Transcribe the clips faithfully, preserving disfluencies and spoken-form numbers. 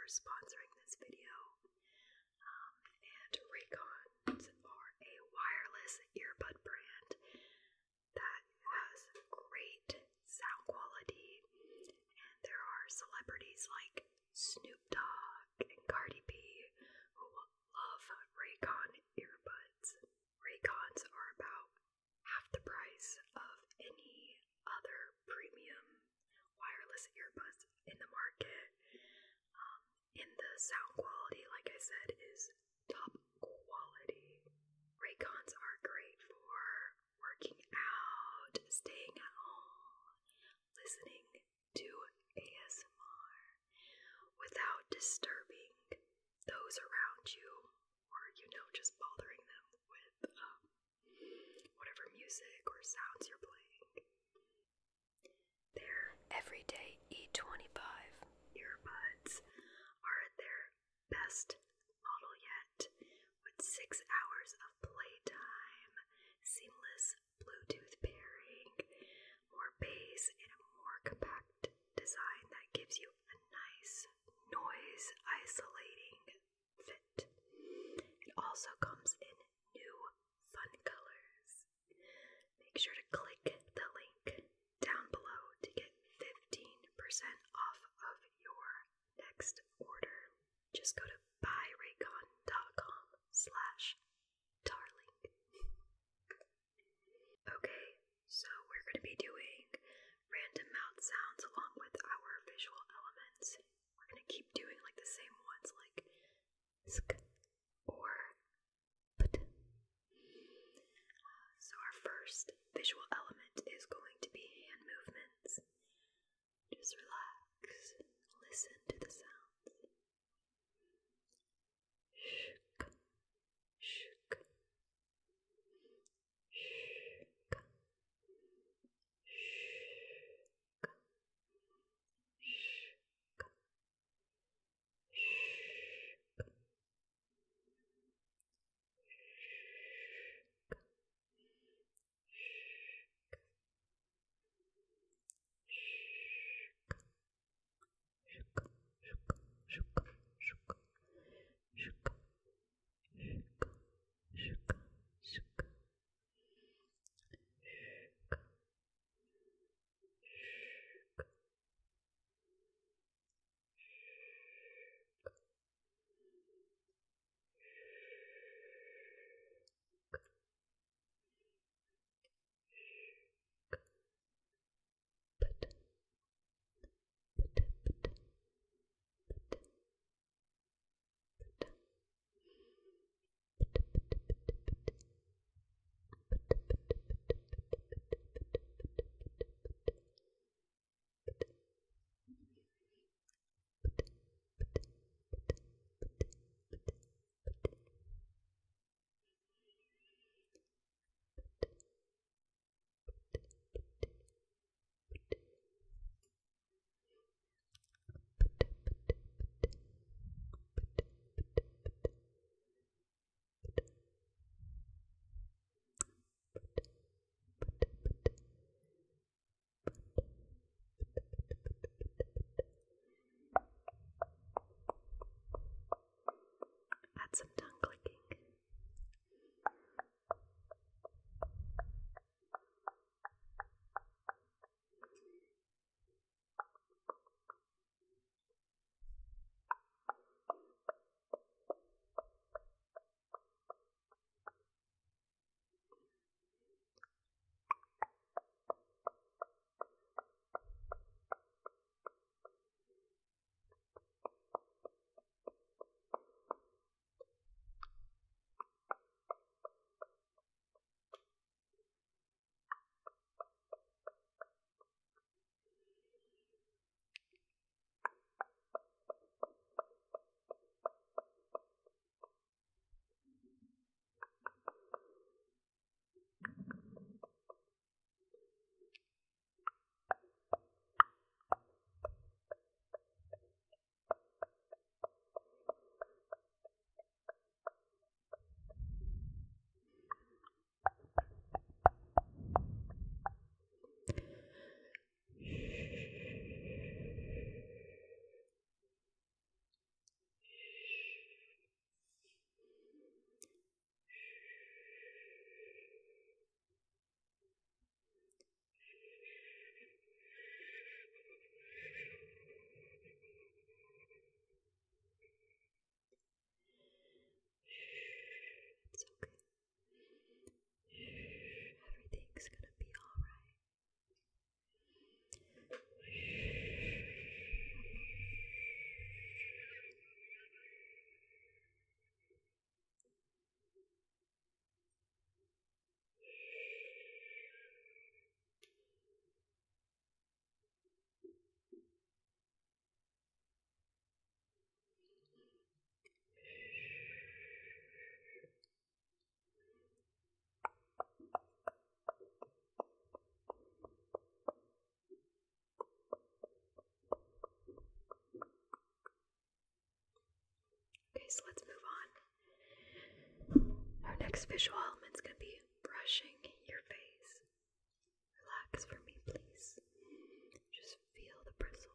for sponsoring this video. Um, and Raycons are a wireless earbud brand that has great sound quality, and there are celebrities like Snoop Dogg and Cardi B who love Raycon earbuds. Raycons are about half the price of any other premium wireless earbuds in the market. Um, and the sound quality, like I said, is top quality. Raycons are great for working out, staying at home, listening to A S M R without disturbing those around you, or, you know, just bothering them with um, whatever music or sounds you're playing. Their Everyday E twenty-five earbuds are at their best model yet, with six hours of playtime, seamless Bluetooth pairing, more bass, and a more compact design that gives you a nice noise isolating fit. It also comes in new fun colors. Make sure to click the link down below to get fifteen percent off of your next order. Just go to buyraycon.com slash darling. Okay, so we're going to be doing random mouth sounds along with our visual elements. We're going to keep doing like the same ones, like sk or put. So our first visual element is going to be hand movements. Just relax, listen to the sounds. Shook, shook, shook, shook, shook, shook. face. Let's move on. Our next visual element is going to be brushing your face. Relax for me, please. Just feel the bristles.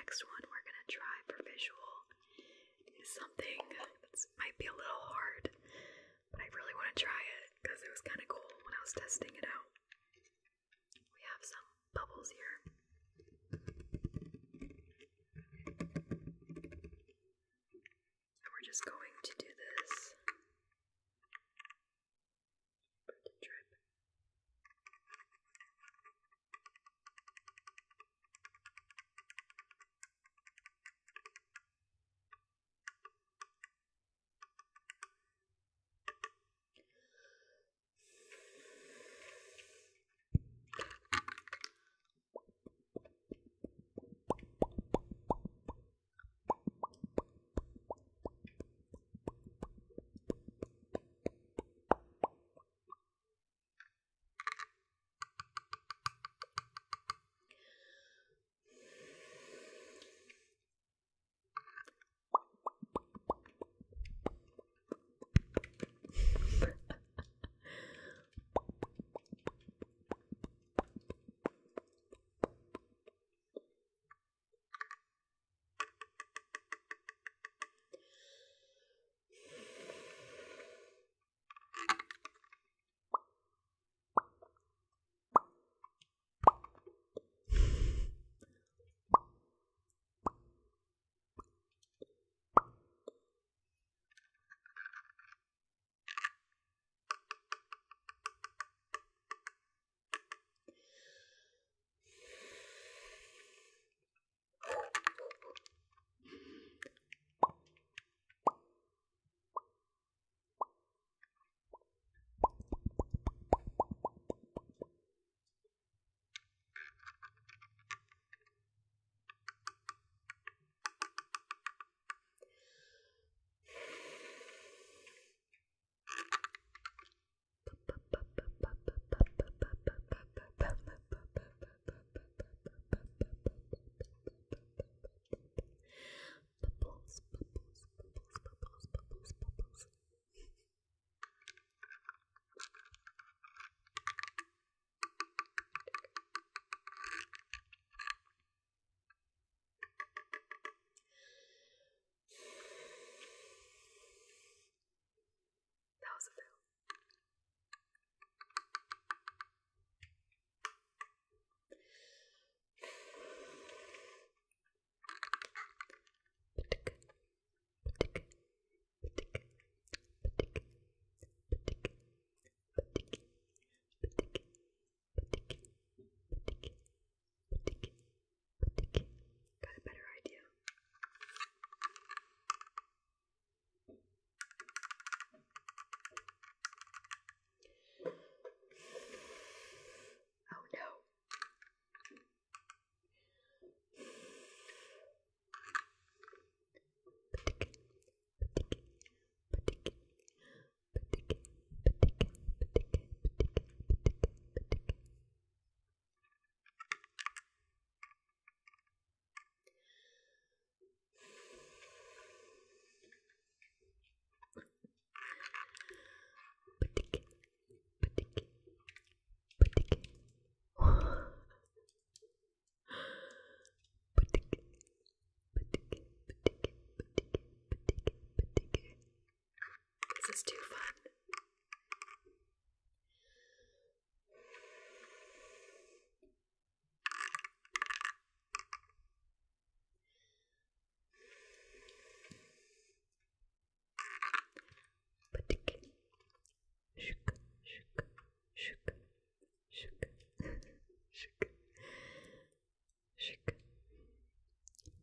next one we're gonna try for visual is something that might be a little hard, but I really want to try it because it was kind of cool when I was testing it out. We have some bubbles here. And we're just going to do this. Drip. That was a fail. Got a better idea. Oh no. This is too fun.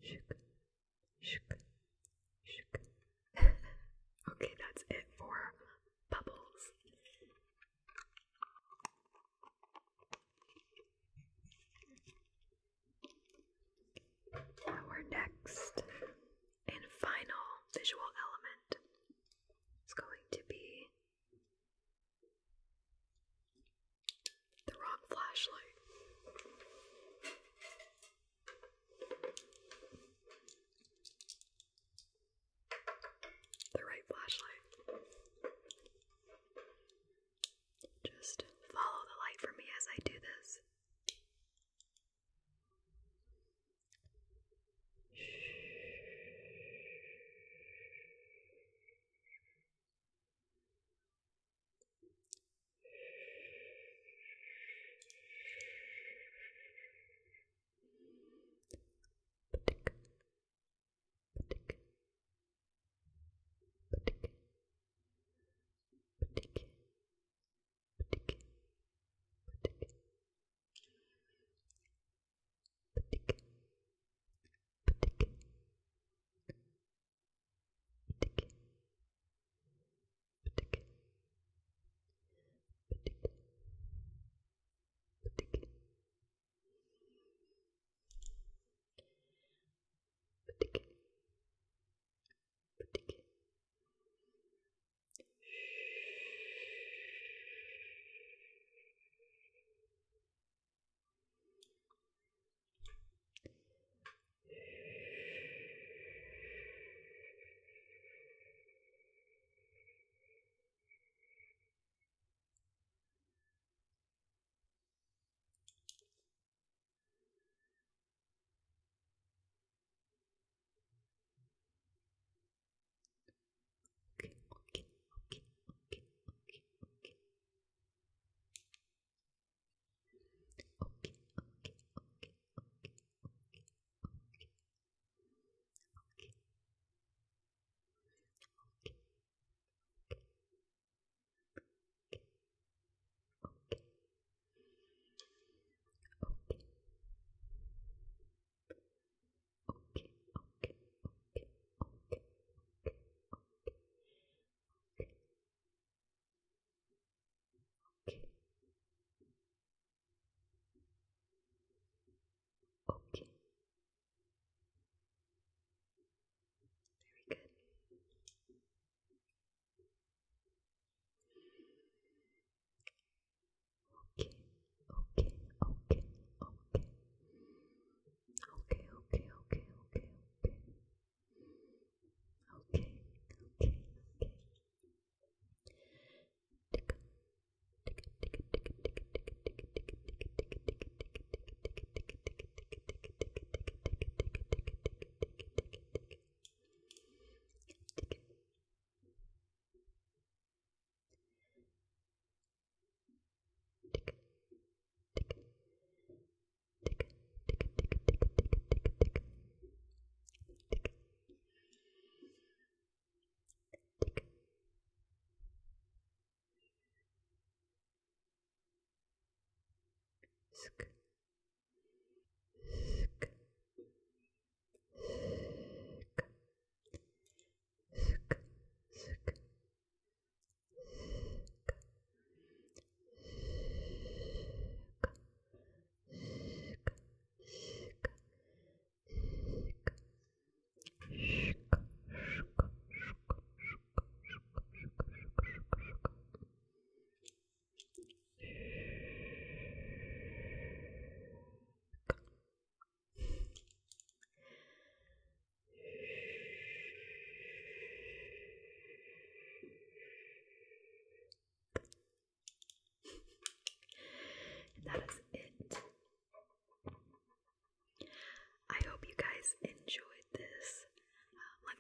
Okay, that's it for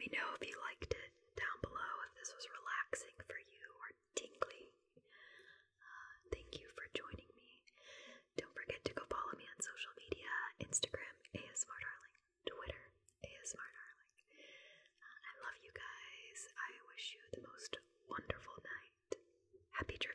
me know if you liked it down below, if this was relaxing for you or tingly. Uh, thank you for joining me. Don't forget to go follow me on social media, Instagram, ASMRDarling, Twitter, ASMRDarling. Uh, I love you guys. I wish you the most wonderful night. Happy dreams.